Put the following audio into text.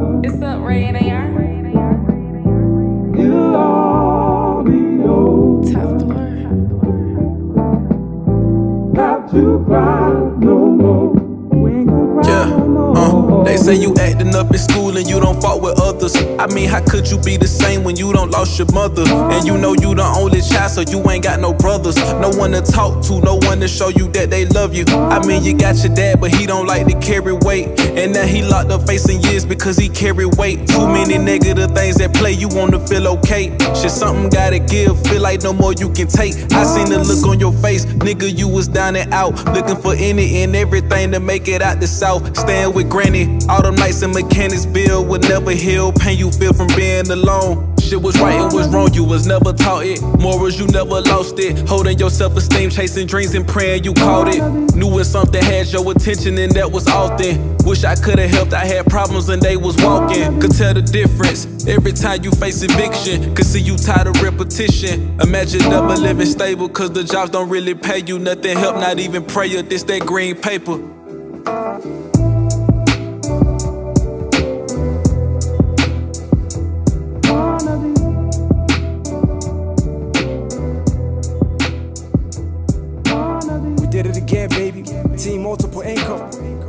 It's up, Ray and AR. It'll all be over. Top floor. Got to cry no more. We ain't gonna cry no more. They say you acting up in school and you don't fault with others. I mean, how could you be the same when you don't lost your mother? And you know you the only child, so you ain't got no brothers. No one to talk to, no one to show you that they love you. I mean, you got your dad, but he don't like to carry weight. And now he locked up facing years because he carry weight. Too many negative things that play, you wanna feel okay. Shit, something gotta give, feel like no more you can take. I seen the look on your face, nigga, you was down and out, looking for any and everything to make it out the south. Staying with granny, all them nights in Mechanicsville would never heal pain you feel from being alone. Shit was right, it was wrong, you was never taught it. Morals, you never lost it. Holding your self-esteem, chasing dreams and praying you caught it. Knew when something had your attention and that was often. Wish I could've helped, I had problems and they was walking. Could tell the difference every time you face eviction. Could see you tired of repetition. Imagine never living stable, cause the jobs don't really pay you nothing. Help, not even prayer, this that green paper. Did it again, baby. Team multiple income.